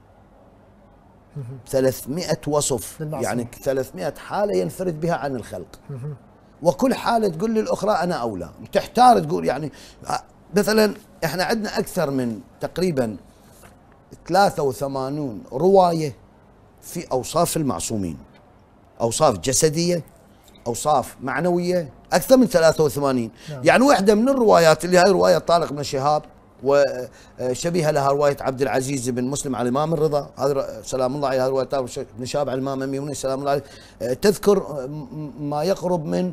ثلاثمئة وصف للمعصوم. يعني ثلاثمئة حالة ينفرد بها عن الخلق، وكل حالة تقول للأخرى أنا أولى، تحتار تقول. يعني مثلا إحنا عندنا أكثر من تقريبا ثلاثة وثمانين رواية في أوصاف المعصومين، أوصاف جسدية، أوصاف معنوية، أكثر من ثلاثة وثمانين. نعم. يعني واحدة من الروايات اللي هاي رواية طارق بن شهاب وشبيهة لها رواية عبد العزيز بن مسلم على الإمام الرضا، هذا سلام الله عليه، رواية طارق بن شهاب على الإمام الميموني سلام الله عليه، تذكر ما يقرب من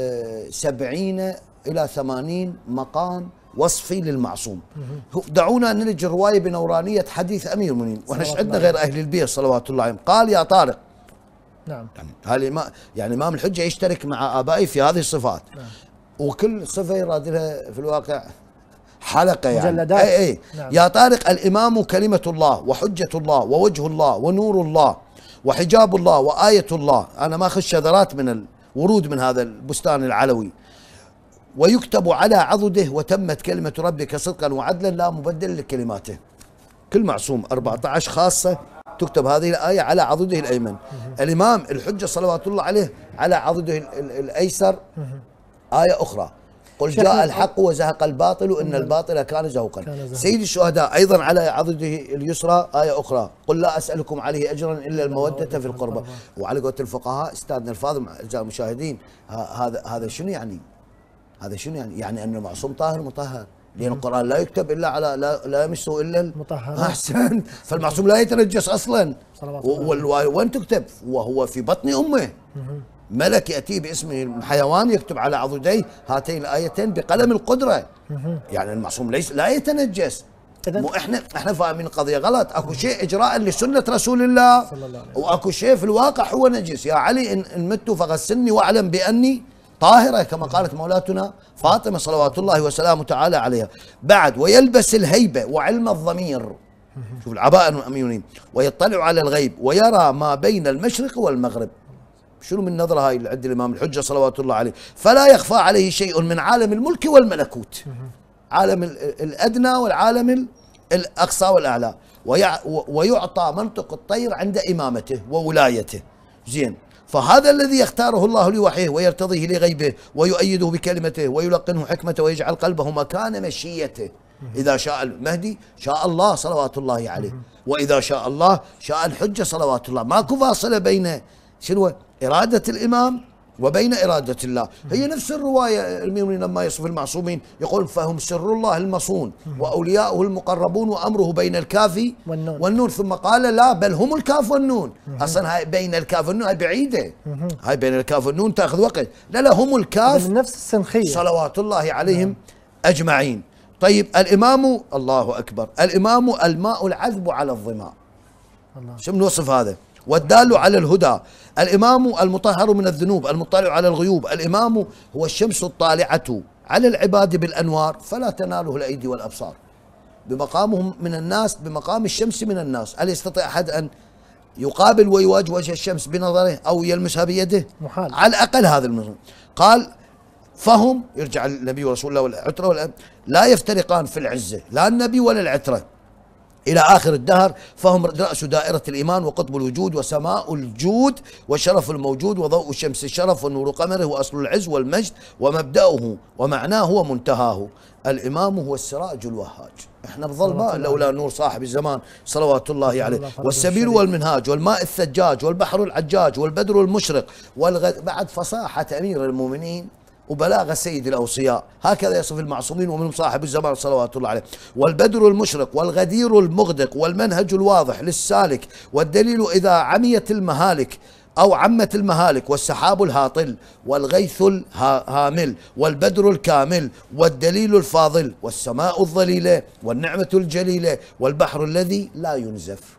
سبعين إلى ثمانين مقام وصفي للمعصوم. دعونا نلج الرواية بنورانية حديث أمير المؤمنين، وإحنا عندنا غير أهل البيت صلوات الله عليهم. قال يا طارق. نعم. يعني هذه ما يعني إمام الحجة يشترك مع آبائي في هذه الصفات. نعم. وكل صفة يراد لها في الواقع حلقة يعني مجلدات. أي أي. نعم. يا طارق الإمام كلمة الله وحجة الله ووجه الله ونور الله وحجاب الله وآية الله. أنا ما أخذ شذرات من الورود من هذا البستان العلوي. ويكتب على عضده وتمت كلمة ربك صدقا وعدلا لا مبدل لكلماته. كل معصوم أربعة عشر خاصة تكتب هذه الآية على عضده الأيمن. الإمام الحجة صلوات الله عليه على عضده الأيسر آية أخرى، قل جاء الحق وزهق الباطل إن الباطل كان زهوقا. سيد الشهداء أيضا على عضده اليسرى آية أخرى، قل لا أسألكم عليه أجرا إلا المودة في القربى. وعلى قولة الفقهاء أستاذنا الفاضل أعزائي المشاهدين، هذا هذا شنو يعني؟ هذا شنو يعني؟ يعني أن المعصوم طاهر مطهر، لأن القرآن لا يكتب إلا على لا, لا يمسه إلا المطهر. أحسن. فالمعصوم لا يتنجس أصلا. وين تكتب؟ وهو في بطن أمه. ملك يأتي باسم حيوان يكتب على عضديه هاتين الآيتين بقلم القدرة. يعني المعصوم ليس لا يتنجس. مو احنا احنا فاهمين القضية غلط. اكو شيء اجراء لسنة رسول الله، واكو شيء في الواقع هو نجس. يا علي ان مت فغسلني واعلم باني طاهرة كما قالت مولاتنا فاطمة صلوات الله وسلامه تعالى عليها. بعد ويلبس الهيبة وعلم الضمير، شوف العباءة المؤمنين، ويطلع على الغيب ويرى ما بين المشرق والمغرب. شنو من نظرة هاي اللي عند الإمام الحجة صلوات الله عليه؟ فلا يخفى عليه شيء من عالم الملك والملكوت، عالم الأدنى والعالم الأقصى والأعلى، ويعطى منطق الطير عند إمامته وولايته. زين، فهذا الذي يختاره الله لوحيه ويرتضيه لغيبه ويؤيده بكلمته ويلقنه حكمته ويجعل قلبه مكان مشيته. إذا شاء المهدي شاء الله صلوات الله عليه، وإذا شاء الله شاء الحجة صلوات الله. ماكو فاصلة بين شنو إرادة الإمام وبين إرادة الله. هي نفس الرواية المؤمنين لما يصف المعصومين يقول فهم سر الله المصون وأولياؤه المقربون وأمره بين الكاف والنون, والنون. ثم قال لا بل هم الكاف والنون. أصلا هاي بين الكاف والنون هاي بعيدة، هاي بين الكاف والنون تأخذ وقت. لا لا هم الكاف من نفس السنخية صلوات الله عليهم أجمعين. طيب الإمام الله أكبر، الإمام الماء العذب على الظماء. شو بنوصف هذا؟ والدال على الهدى. الإمام المطهر من الذنوب المطلع على الغيوب. الإمام هو الشمس الطالعة على العباد بالأنوار فلا تناله الأيدي والأبصار. بمقامهم من الناس، بمقام الشمس من الناس. هل يستطيع أحد أن يقابل ويواجه وجه الشمس بنظره أو يلمسها بيده؟ محال. على الأقل هذا المثل. قال فهم يرجع النبي ورسول الله والعترة والأم لا يفترقان في العزة، لا النبي ولا العترة إلى آخر الدهر. فهم رأس دائرة الإيمان وقطب الوجود وسماء الجود وشرف الموجود وضوء شمس الشرف ونور قمره وأصل العز والمجد ومبدأه ومعناه ومنتهاه. الإمام هو السراج الوهاج. احنا بظلماء لولا نور صاحب الزمان صلوات الله عليه. والسبيل والمنهاج والماء الثجاج والبحر العجاج والبدر المشرق والغد. بعد فصاحة أمير المؤمنين وبلاغ سيد الأوصياء، هكذا يصف المعصومين ومنهم صاحب الزمان صلوات الله عليه. والبدر المشرق والغدير المغدق والمنهج الواضح للسالك والدليل إذا عميت المهالك أو عمت المهالك والسحاب الهاطل والغيث الهامل والبدر الكامل والدليل الفاضل والسماء الظليلة والنعمة الجليلة والبحر الذي لا ينزف.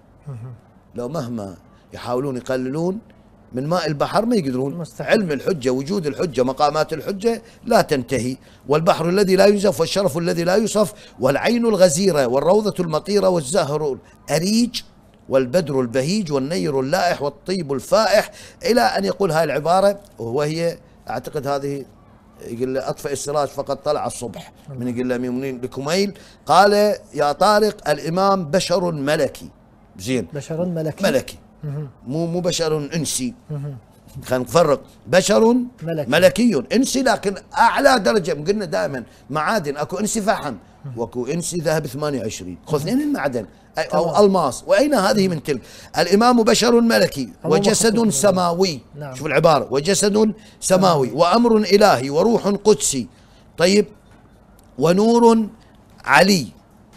لو مهما يحاولون يقللون من ماء البحر ما يقدرون. مستحيل. علم الحجة، وجود الحجة، مقامات الحجة لا تنتهي. والبحر الذي لا ينزف والشرف الذي لا يوصف والعين الغزيرة والروضة المطيرة والزهر الأريج والبدر البهيج والنير اللائح والطيب الفائح إلى أن يقول هاي العبارة. وهي أعتقد هذه يقول له أطفئ السراج فقد طلع الصبح من يقول له ميمونين لكميل. قال يا طارق الإمام بشر ملكي. زين بشر ملكي ملكي مو مو بشر انسي. خلينا نفرق. بشر ملكي. ملكي انسي لكن اعلى درجه. قلنا دائما معادن اكو انسي فحم واكو انسي ذهب ثمانية وعشرين. خذ اثنين المعدن او الماس. واين هذه من تلك؟ الامام بشر ملكي وجسد سماوي. نعم. شوف العباره وجسد سماوي وامر الهي وروح قدسي. طيب ونور علي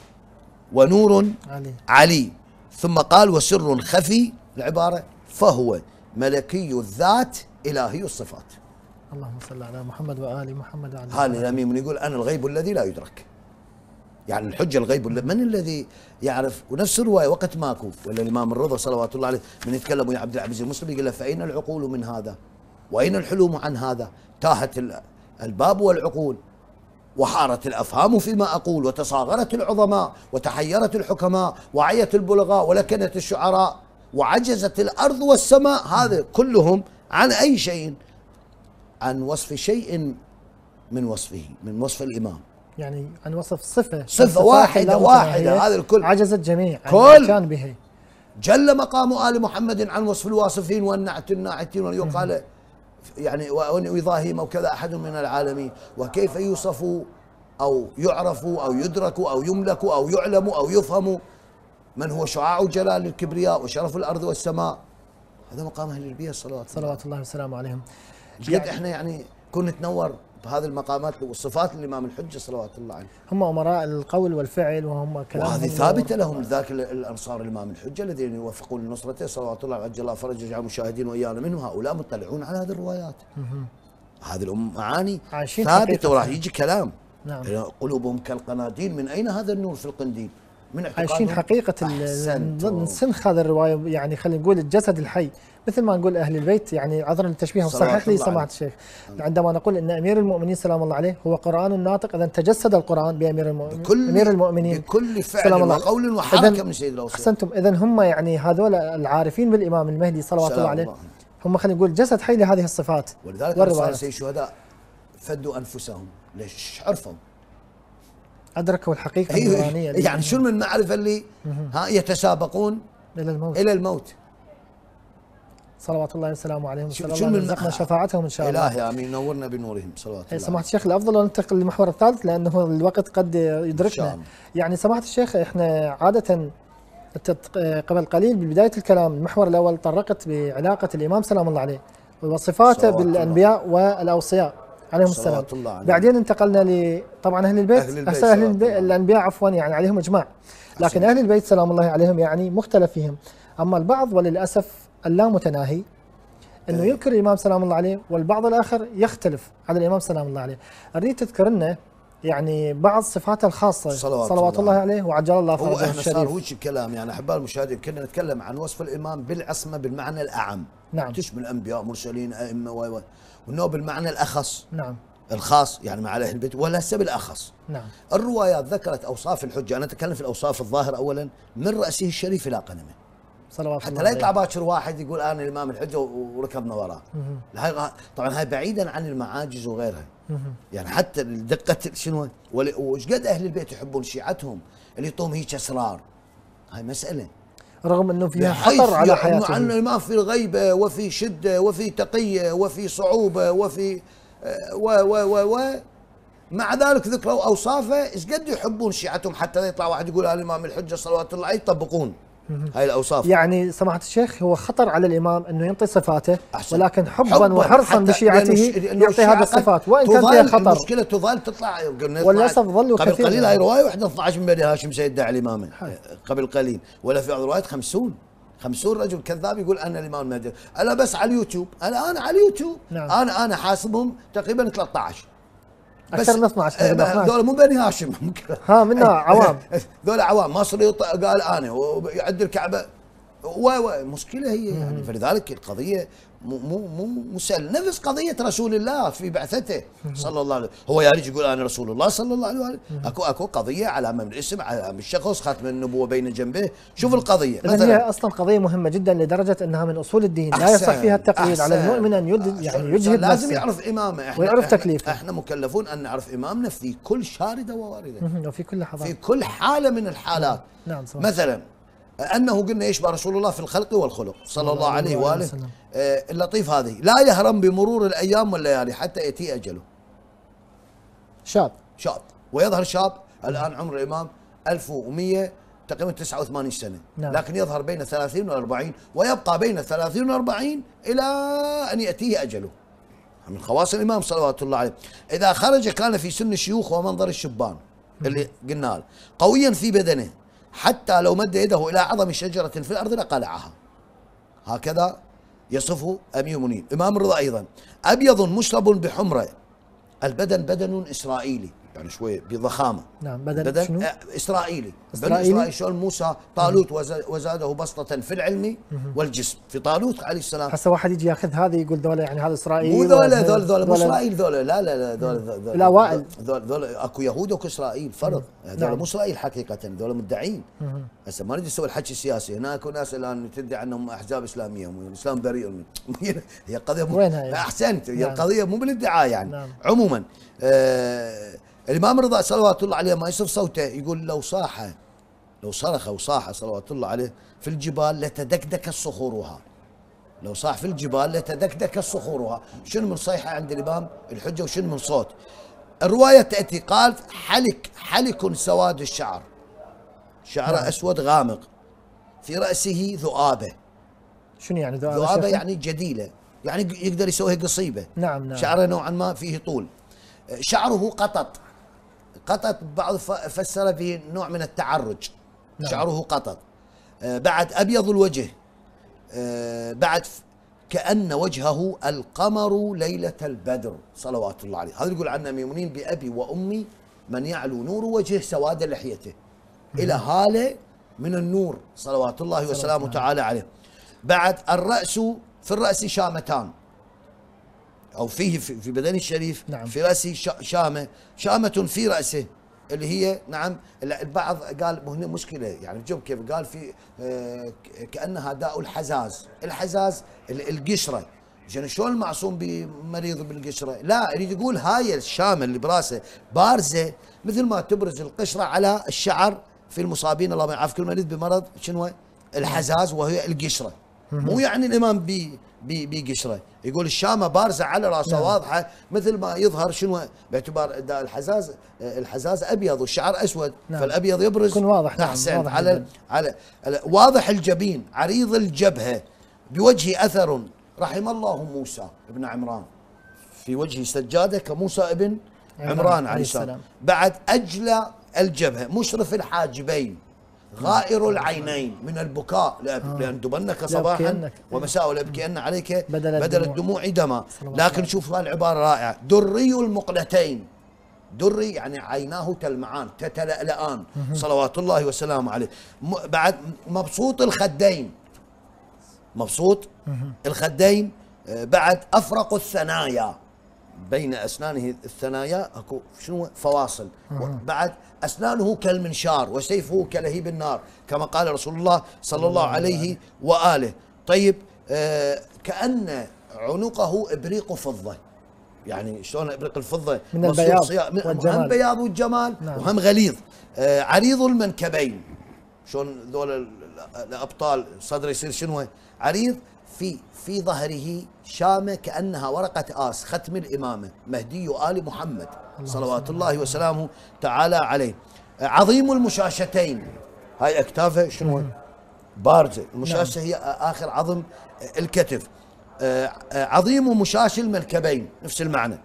ونور علي, علي. ثم قال وسر خفي العبارة فهو ملكي الذات إلهي الصفات. اللهم صل على محمد وآل محمد. هذا الأمين يقول أنا الغيب الذي لا يدرك. يعني الحجة الغيب من الذي يعرف. ونفس الرواية وقت ماكو ولا الإمام الرضا صلوات الله عليه من يتكلم ويا عبد العزيز المسلم يقول له فأين العقول من هذا وأين الحلوم عن هذا؟ تاهت الباب والعقول وحارت الأفهام فيما أقول وتصاغرت العظماء وتحيرت الحكماء وعيت البلغاء ولكنت الشعراء وعجزت الأرض والسماء. هذا كلهم عن أي شيء؟ عن وصف شيء من وصفه، من وصف الإمام. يعني عن وصف صفة صفة واحدة واحدة. هذا الكل عجزت جميع كل كان به. جل مقام آل محمد عن وصف الواصفين والنعت الناعتين ويقال يعني ويضاهيم وكذا أحد من العالمين. وكيف يوصفوا أو يعرفوا أو يدركوا أو يملكوا أو يعلموا أو يفهموا من هو شعاع جلال الكبرياء وشرف الأرض والسماء. هذا مقام أهل البيت صلوات صلوات الله وسلامه عليهم. جد يعني احنا يعني كنا نتنور بهذه المقامات والصفات الإمام الحجة صلوات الله عليه. هم أمراء القول والفعل وهم كلامهم وهذه ثابتة لهم. ذاك الأنصار الإمام الحجة الذين يوفقون لنصرته صلوات الله عجل الله فرج جعل المشاهدين وإيانا منهم. هؤلاء مطلعون على هذه الروايات. هذه الأم معاني ثابتة وراح يجي كلام. نعم. قلوبهم كالقناديل من أين هذا النور في القنديل؟ من عايشين حقيقة السنخ هذا الرواية. يعني خلينا نقول الجسد الحي مثل ما نقول أهل البيت. يعني عذرا للتشبيه وصحح لي سماحة الشيخ عندما نقول أن أمير المؤمنين سلام الله عليه هو قرآن الناطق. إذا تجسد القرآن بأمير المؤمنين بكل أمير المؤمنين بكل فعل وقول وحركة من سيد الأوصياء. أحسنتم. إذا هم يعني هذول العارفين بالإمام المهدي صلوات الله عليه هم خلينا نقول جسد حي لهذه الصفات. ولذلك صار سيد الشهداء فدوا أنفسهم. ليش؟ عرفوا أدركوا الحقيقة النورانية. يعني شو من المعرفة اللي ها يتسابقون إلى الموت إلى الموت. صلوات الله وسلامه عليهم، شو- صلى شو الله من- يرزقنا شفاعتهم ان شاء الله. الهي امين، نورنا بنورهم صلوات الله. سماحة الشيخ الافضل ننتقل للمحور الثالث لانه الوقت قد إن شاء يدركنا. الله. يعني سماحة الشيخ احنا عادة التط- قبل قليل ببداية الكلام المحور الاول طرقت بعلاقة الامام سلام الله عليه وصفاته صلوات الله. بالانبياء والاوصياء عليهم السلام. صلوات الله عليهم. بعدين انتقلنا ل طبعا اهل البيت، أهل البيت هسه اهل صلوات البيت الله. الانبياء عفوا يعني عليهم اجماع، لكن أحسن. اهل البيت سلام الله عليهم يعني مختلف فيهم. اما البعض وللاسف اللامتناهي انه إيه. ينكر الامام سلام الله عليه، والبعض الاخر يختلف على الامام سلام الله عليه. اريد تذكر لنا يعني بعض صفاته الخاصه صلوات صلوات الله الله عليه وعجل الله هو فرجه احنا صار الشريف. وش الكلام يعني احباء المشاهدين، كنا نتكلم عن وصف الامام بالعصمه بالمعنى الاعم. نعم. تشمل انبياء مرسلين ائمه و و وانه بالمعنى الاخص نعم الخاص يعني مع اهل البيت، وليس بالاخص. نعم الروايات ذكرت اوصاف الحجه، انا اتكلم في الاوصاف الظاهره اولا، من راسه الشريف الى قدمه، صلوات حتى الله لا يطلع عليه. باكر واحد يقول انا الامام الحجه وركبنا وراه. هاي طبعا هاي بعيدا عن المعاجز وغيرها. يعني حتى دقه شنو ول- وش قد اهل البيت يحبون شيعتهم اللي يعطوهم هيك اسرار، هاي مساله رغم انه فيها بحيث خطر على يعلنوا حياته. عن الامام في غيبه وفي شده وفي تقيه وفي صعوبه وفي آه، و و و و مع ذلك ذكروا اوصافه، ايش قد يحبون شيعتهم حتى يطلع واحد يقول هذا الامام الحجه صلوات الله عليه، يطبقون هاي الاوصاف. يعني سماحة الشيخ هو خطر على الامام انه ينطي صفاته، أحسن. ولكن حبا, حباً وحرصا حتى بشيعته لأنه- لأنه يعطي الشيعة هذه قد الصفات وان كان فيها تظل خطر. المشكله تظل تطلع قلنا وللأسف ظلوا قبل كثير قليل يعني. هاي روايه واحده اثني عشر من بني هاشم سيدعي الامامه قبل قليل، ولا في بعض الروايات خمسين خمسين رجل كذاب يقول انا الامام المهدي. انا بس على اليوتيوب، انا انا على اليوتيوب نعم. انا انا حاسبهم تقريبا ثلاثة عشر أكثر من اثني عشر تقريباً اثني عشر. ذول مو بني هاشم ها منا عوام. ذول عوام مصري يط- قال انا ويعد الكعبه و و مشكله هي يعني. فلذلك القضيه مو مو مو مسل نفس قضيه رسول الله في بعثته صلى الله عليه وسلم. هو ياريج يقول انا رسول الله صلى الله عليه وسلم، اكو اكو قضيه علامه من الاسم، علامه من الشخص، ختم النبوه بين جنبه. شوف القضيه إذن هي اصلا قضيه مهمه جدا لدرجه انها من اصول الدين، لا يصح فيها التقليد على أحسن. المؤمن ان يد يعني يجهد لازم نفسه يعرف امامه، احنا ويعرف احنا, تكليفه. احنا مكلفون ان نعرف امامنا في كل شارده ووارده، مهم. وفي كل لحظه. في كل حاله من الحالات. نعم صح. مثلا انه قلنا يشبه رسول الله في الخلق والخلق صلى الله عليه واله. وسلم. آه اللطيف هذه، لا يهرم بمرور الايام والليالي حتى ياتي اجله. شاب شاب ويظهر شاب، الان عمر الامام ألف ومئة تقريبا تسعة وثمانين سنه. نعم. لكن يظهر بين ثلاثين وأربعين ويبقى بين ثلاثين وأربعين الى ان ياتيه اجله. من خواص الامام صلوات الله عليه. اذا خرج كان في سن الشيوخ ومنظر الشبان اللي قلنا له، قويا في بدنه حتى لو مد يده الى عظم شجره في الارض لقلعها. هكذا يصفه امير المؤمنين. امام الرضا ايضا ابيض مشرب بحمره، البدن بدن اسرائيلي يعني شويه بضخامه. نعم بدن, بدن شنو؟ آه، اسرائيلي. إسرائيلي؟ إسرائيلي شلون موسى طالوت وز- وزاده بسطه في العلم والجسم، في طالوت عليه السلام. هسه واحد يجي ياخذ هذا يقول ذولا يعني هذا اسرائيلي مو ذولا وهذا- ذولا ذولا مو ذولا- اسرائيل ذولا، لا لا لا ذولا ذولا الأوائل. ذولا ذولا اكو يهود واكو اسرائيل فرق، ذولا نعم. مو اسرائيل حقيقه، ذولا مدعين. هسه ما نريد نسوي الحكي السياسي، هناك اكو ناس الان تدعي انهم احزاب اسلاميه والاسلام بريء من هي قضيه مو وينها يعني؟ احسنت، هي نعم. القضيه مو بالادعاء يعني. نعم. عموما آه الامام الرضا صلوات الله عليه ما يصف صوته، يقول لو صاح لو صرخ وصاح صلوات الله عليه في الجبال لتدكدك صخورها. لو صاح في الجبال لتدكدك صخورها. شنو من صيحه عند الامام الحجه وشنو من صوت؟ الروايه تاتي قال حلك حلك سواد الشعر، شعره نعم. اسود غامق، في راسه ذؤابه. شنو يعني ذؤابه؟ ذؤابه شيخ؟ يعني جديله، يعني يقدر يسويها قصيبه. نعم نعم. شعره نوعا ما فيه طول. شعره قطط، قطط بعض ف- فسر به نوع من التعرج. نعم. شعره قطط. آه بعد ابيض الوجه. آه بعد ف- كأن وجهه القمر ليلة البدر صلوات الله عليه. هذا يقول عنا ميمونين بأبي وأمي من يعلو نور وجهه سواد لحيته، إلى هالة من النور صلوات الله وسلامه تعالى عليه. بعد الرأس، في الرأس شامتان، أو فيه في في بدن الشريف. نعم. في رأسه شا- شامة، شامة في رأسه اللي هي نعم. البعض قال هنا مشكلة يعني شوف كيف قال في آه، ك- كأنها داء الحزاز. الحزاز ال- القشرة، عشان شلون المعصوم بمريض بالقشرة؟ لا، يريد يقول هاي الشامة اللي براسه بارزة مثل ما تبرز القشرة على الشعر في المصابين الله ما يعافي كل مريض بمرض شنو الحزاز، وهي القشرة. مو يعني الامام بي بي بقشره، يقول الشامه بارزه على راسه نعم. واضحه مثل ما يظهر شنو باعتبار الحزاز الحزاز ابيض والشعر اسود نعم. فالابيض يبرز يكون واضح احسن نعم. واضح على, على على واضح الجبين عريض الجبهه بوجهه اثر، رحم الله موسى ابن عمران في وجهه سجاده كموسى ابن عمران عليه السلام، بعد اجلى الجبهه مشرف الحاجبين غائر العينين من البكاء لأن تبنك صباحا ومساء لأبكين عليك بدل, بدل الدموع دما. لكن شوف هالعبارة رائعة، دري المقلتين، دري يعني عيناه تلمعان تتلألآن صلوات الله وسلامه عليه. بعد مبسوط الخدين، مبسوط الخدين، بعد أفرق الثنايا بين أسنانه الثنايا اكو شنو فواصل، بعد أسنانه كالمنشار وسيفه كلهيب النار كما قال رسول الله صلى الله عليه وآله. طيب آه كأن عنقه إبريق فضة، يعني شلون إبريق الفضة من البياض والجمال، هم بياض والجمال نعم. وهم غليظ. آه عريض المنكبين، شلون ذول الأبطال صدره يصير شنو عريض، في في ظهره شامة كأنها ورقة آس ختم الإمامة مهدي آل محمد صلوات الله وسلامه تعالى عليه. عظيم المشاشتين، هاي أكتافه شنو بارزة، المشاشة هي آخر عظم الكتف. عظيم مشاش المنكبين نفس المعنى.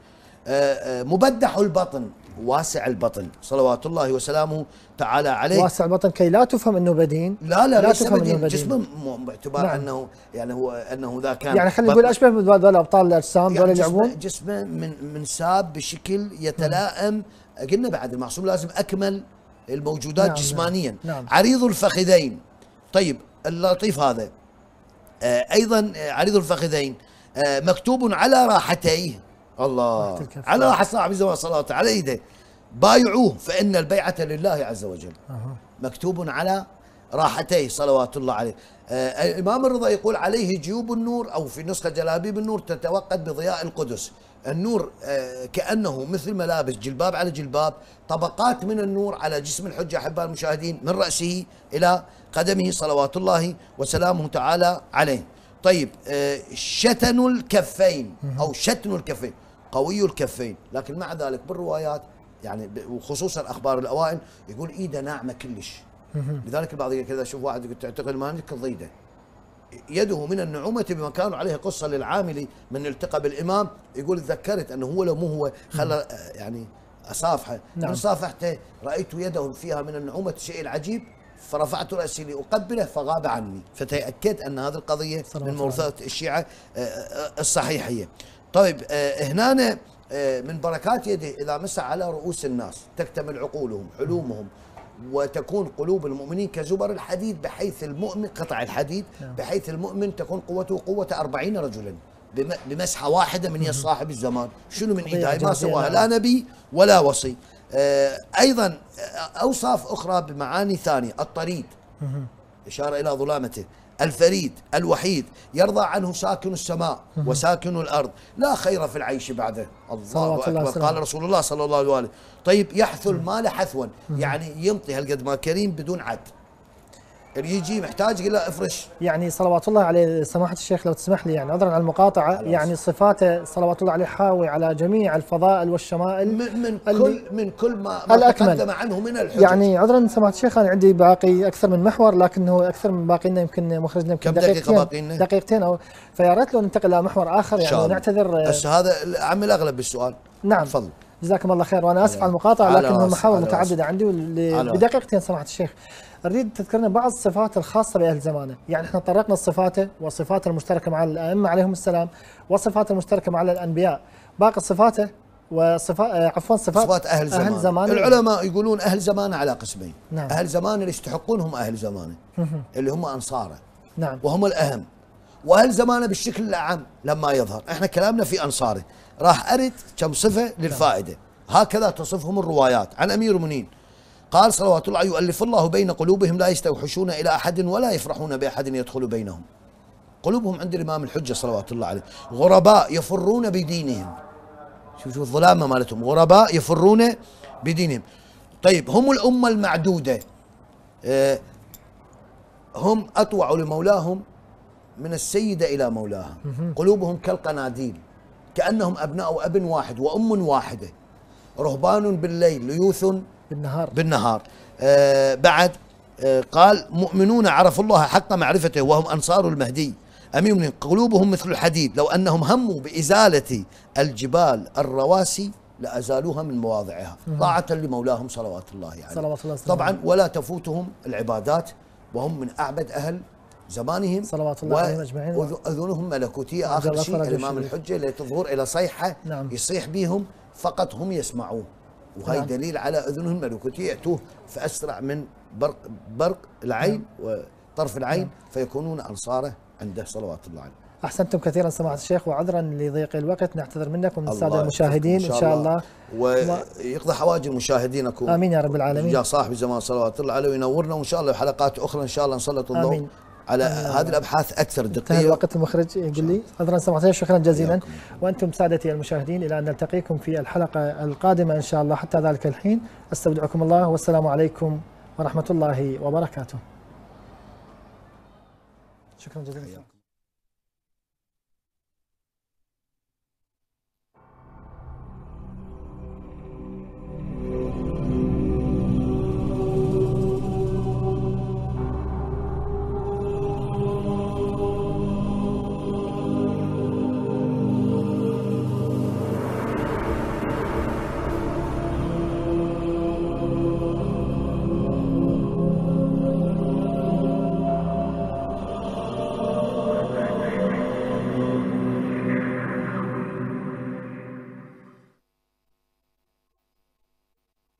مبدح البطن، واسع البطن صلوات الله وسلامه تعالى عليه. واسع البطن كي لا تفهم انه بدين، لا لا, لا ليس بدين، جسمه باعتبار نعم. انه يعني هو انه ذا كان يعني خلينا نقول اشبه بهذول ابطال الاجسام ذول يعني يلعبون، جسمه من منساب بشكل يتلائم. قلنا بعد المعصوم لازم اكمل الموجودات نعم جسمانيا نعم. نعم. عريض الفخذين، طيب اللطيف هذا آه ايضا عريض الفخذين آه مكتوب على راحتيه، الله على راحة صاحب زمان صلى على يده، بايعوه فإن البيعة لله عز وجل. أه. مكتوب على راحتيه صلوات الله عليه. آه الإمام الرضا يقول عليه جيوب النور، أو في نسخة جلابيب النور تتوقد بضياء القدس. النور آه كأنه مثل ملابس جلباب على جلباب، طبقات من النور على جسم الحجة أحباء المشاهدين من رأسه إلى قدمه صلوات الله وسلامه تعالى عليه. طيب آه شتن الكفين أو شتن الكفين، قوي الكفين، لكن مع ذلك بالروايات يعني وخصوصا اخبار الاوائل يقول ايده ناعمه كلش. لذلك البعض كذا شوف واحد يقول تعتقد ما عندك ضيده، يده من النعومه بمكان، عليها قصه للعاملي من التقى بالامام يقول تذكرت انه هو لو مو هو خلى يعني اصافحه نعم. من صافحته رايت يده فيها من النعومه الشيء العجيب، فرفعت راسي لاقبله فغاب عني، فتاكدت ان هذه القضيه من موروثات الشيعه الصحيحيه. طيب هنا من بركات يده إذا مسح على رؤوس الناس تكتمل عقولهم حلومهم، وتكون قلوب المؤمنين كزبر الحديد، بحيث المؤمن قطع الحديد بحيث المؤمن تكون قوته قوة أربعين رجلا بمسحة واحدة من يد صاحب الزمان. شنو من إيداي ما سواها لا نبي ولا وصي. أيضا أوصاف أخرى بمعاني ثانية، الطريد إشارة إلى ظلامته، الفريد الوحيد، يرضى عنه ساكن السماء وساكن الأرض، لا خير في العيش بعده، الله أكبر قال رسول الله صلى الله عليه وآله. طيب يحث المال حثوا، يعني يمطي هالقد ما كريم بدون عد، اللي يجي محتاج يقول له افرش. يعني صلوات الله عليه سماحة الشيخ لو تسمح لي يعني عذرا على المقاطعة، يعني صفاته صلوات الله عليه حاوي على جميع الفضائل والشمائل من, من كل من كل ما, ما تقدم عنه من الحجج. يعني عذرا سماحة الشيخ انا عندي باقي اكثر من محور، لكنه اكثر من باقي لنا يمكن مخرجنا يمكن كم دقيقة باقي لنا؟ دقيقتين او فيا ريت لو ننتقل الى محور اخر يعني ونعتذر. بس هذا عم الاغلب بالسؤال. نعم تفضل. جزاكم الله خير، وانا اسف على المقاطعة لكن محاور متعددة عندي بدقيقتين سماحة الشيخ. أريد تذكرنا بعض الصفات الخاصة بأهل زمانه، يعني احنا طرقنا صفاته وصفاته المشتركة مع الأئمة عليهم السلام وصفات المشتركة مع الأنبياء، باقي صفاته وصفات عفوا صفات, صفات أهل زمانه. أهل زمانه العلماء يقولون أهل زمانه على قسمين. نعم. أهل زمانه اللي يستحقون هم أهل زمانه اللي هم أنصاره. نعم. وهم الأهم، وأهل زمانه بالشكل الأعم لما يظهر. احنا كلامنا في أنصاره، راح أرد كم صفة للفائدة. هكذا تصفهم الروايات عن أمير المؤمنين قال صلوات الله يؤلف الله بين قلوبهم لا يستوحشون إلى أحد ولا يفرحون بأحد يدخل بينهم. قلوبهم عند الإمام الحجة صلوات الله عليه غرباء يفرون بدينهم. شوفوا الظلامة مالتهم، غرباء يفرون بدينهم. طيب هم الأمة المعدودة، هم أطوعوا لمولاهم من السيدة إلى مولاها، قلوبهم كالقناديل كأنهم أبناء أب واحد وأم واحدة، رهبان بالليل ليوث بالنهار بالنهار. آه بعد آه قال مؤمنون عرفوا الله حق معرفته وهم أنصار المهدي، أمين قلوبهم مثل الحديد لو أنهم هموا بإزالة الجبال الرواسي لأزالوها من مواضعها طاعة لمولاهم صلوات الله عليه يعني. صلوات الله طبعا ولا تفوتهم العبادات وهم من أعبد أهل زمانهم صلوات الله عليهم أجمعين، وأذنهم ملكوتية. آخر شيء الإمام الحجة لتظهر إلى صيحة نعم. يصيح بهم فقط هم يسمعوه، وهي نعم. دليل على أذنهم الملكوتية يأتوه فأسرع من برق, برق العين نعم. وطرف العين نعم. فيكونون أنصاره عنده صلوات الله عليه. أحسنتم كثيرا سماحة الشيخ، وعذرا لضيق الوقت نعتذر منك ومن السادة المشاهدين إن شاء الله، ويقضي حوائج المشاهدينكم. آمين يا رب العالمين. يا صاحب الزمان صلوات الله عليه وينورنا، وإن شاء الله حلقات أخرى إن شاء الله نسلط الضوء على هذه الأبحاث أكثر دقيقة. انتهى الوقت، المخرج يقول لي. عذرا سماحة الشيخ، شكرا جزيلا. وأنتم سادتي المشاهدين إلى أن نلتقيكم في الحلقة القادمة إن شاء الله، حتى ذلك الحين أستودعكم الله والسلام عليكم ورحمة الله وبركاته. شكرا جزيلا.